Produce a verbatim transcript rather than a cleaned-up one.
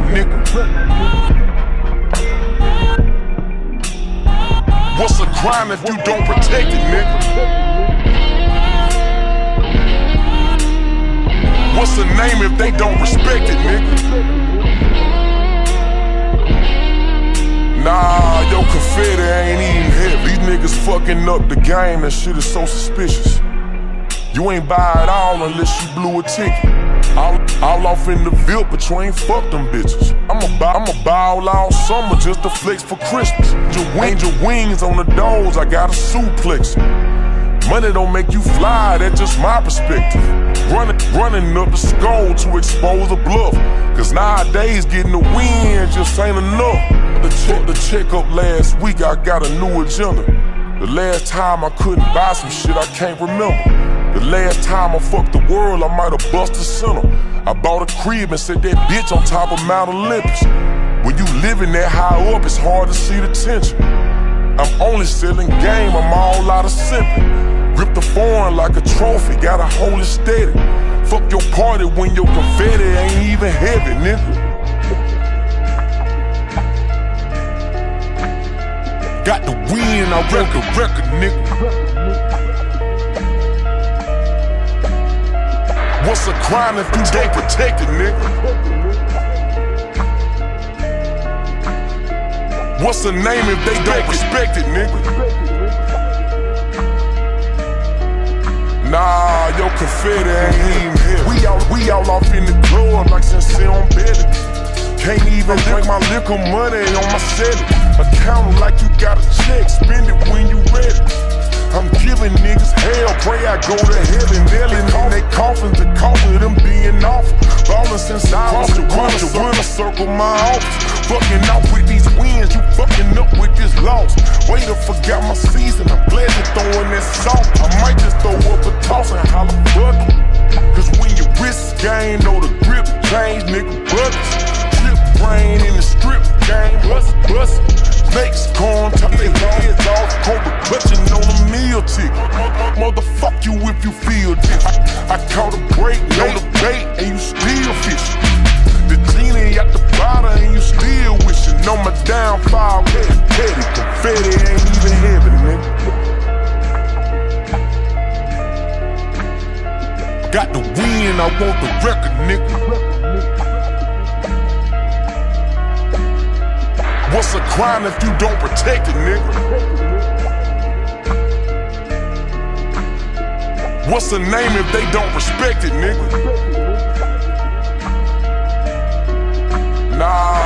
nigga? What's a crime if you don't protect it, nigga? What's a name if they don't respect it, nigga? Nah, your confetti ain't even heavy. These niggas fucking up the game, that shit is so suspicious. You ain't buy it all unless you blew a ticket. All, all off in the Ville, but you ain't fuck them bitches. I'ma buy, I'ma buy all, all summer just to flex for Christmas. Your wings, your wings on the doors, I got a suplex. Money don't make you fly, that's just my perspective. Running, running up the skull to expose a bluff. Cause nowadays getting the win just ain't enough. The check, the checkup last week, I got a new agenda. The last time I couldn't buy some shit, I can't remember. The last time I fucked the world, I might have busted center. I bought a crib and set that bitch on top of Mount Olympus. When you living that high up, it's hard to see the tension. I'm only selling game, I'm all out of simping. Grip the foreign like a trophy, gotta hold it steady. Fuck your party when your confetti ain't even heavy, nigga. Got the win, I wreck a record, nigga. What's a crime if you don't protect it, nigga? What's a name if they don't respect it, nigga? Nah, your confetti ain't even here. We all, we all off in the club like Sincere on Betty. Can't even drink my liquor money on my setting. Account like you got a check, spend it when you ready. I'm giving niggas hell, pray I go to heaven. Nailing in they coffins, the cost of them being off. Ballin' since I was a winner, winner circle my office. Fucking off with these wins, you fucking up with this loss. Waiter forgot my season, I'm glad you're throwing that salt. I might just throw up a toss and holler fuck it. Cause when your wrist game, know the grip change, nigga buckets. Slip brain in the strip game, bust bust. Snakes corn, top their heads off, Cobra clutching on a meal ticket. Motherfuck you if you feel this. I, I caught a break, know the bait, and you still fishing. The genie at the bottom and you still wishing. On my downfall, petty, petty, confetti ain't even heavy, nigga. Got the win, I want the record, nigga. What's a crime if you don't protect it, nigga? What's a name if they don't respect it, nigga? Nah.